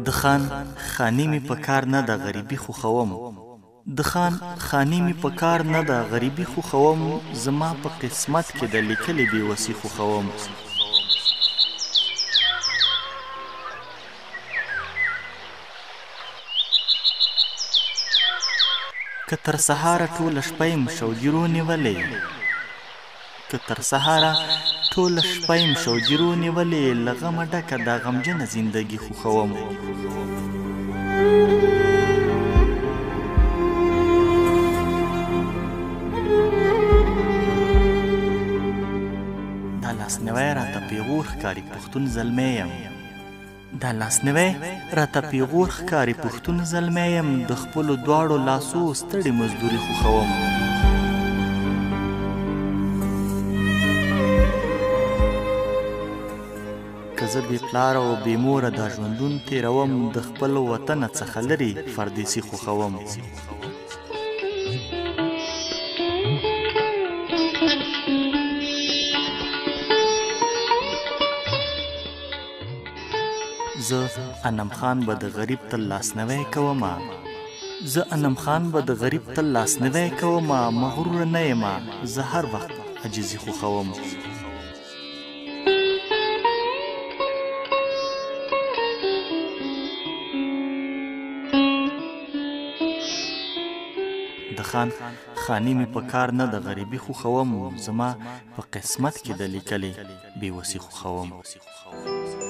د خان خانی می په کار نه د غریبی خو خوم د خان خانی می په کار نه د غریبی خو خوم زما په قسمت کې د لیکلې بې وسی خو خوم که تر سهاره ټوله شپه یم شوګیرو نیولې که تر سهاره ټوله شپه یم شوګیرو نیولې له غمه ډکه دا غمجنه زندګي خوښوم دا لاسنیوی راته پیغور ښکاري پښتون زلمی یم دا لاسنیوی راته پیغور ښکاري پښتون زلمی یم د خپلو دواړو لاسو ستړې مزدوري خوښوم که زه بې پلاره او بې موره دا ژوندون تېروم د خپل وطنه څخه لرې پردیسي خوښوم زه انم خان به د غریب تل لاسنیوی کومه زه انم خان به د غریب تل لاسنیوی کومه مغروره نه یمه زه هر وخت عجزي خوښوم د خان خانی می په کار نه د غریبی خوښوم زما په قسمت کې د لیکلې بې وسی خوښوم